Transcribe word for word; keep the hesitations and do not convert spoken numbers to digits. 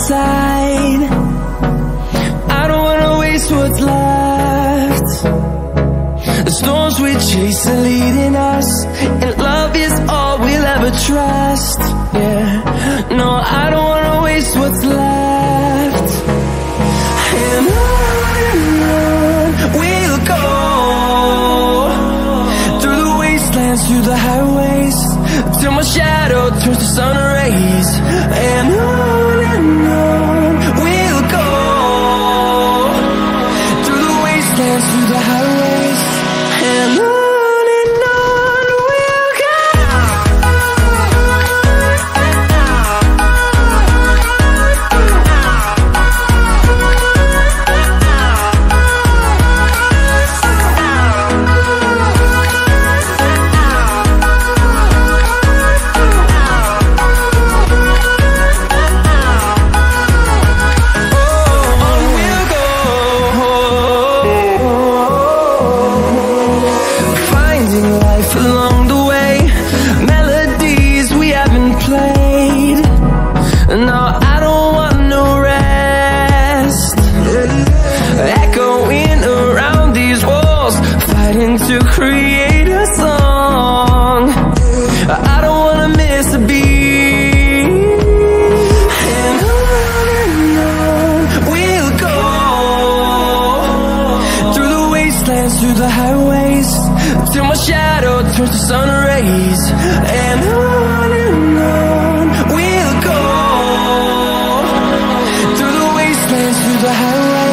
side. I don't wanna waste what's left. The storms we chase are leading us, and love is all we'll ever trust. Yeah, no, I don't wanna waste what's left. And on and on we'll go, through the wastelands, through the highways, till my shadow turns to sun rays. And on and on we'll go, through the wastelands, through the highways, and on. Along the way, melodies we haven't played. No, I don't want no rest. Echoing around these walls, fighting to create a song. I don't wanna miss a beat. And on and on we'll go, through the wastelands, through the highways, till my shadow turns to sun rays. And on and on we'll go, through the wastelands, through the highways.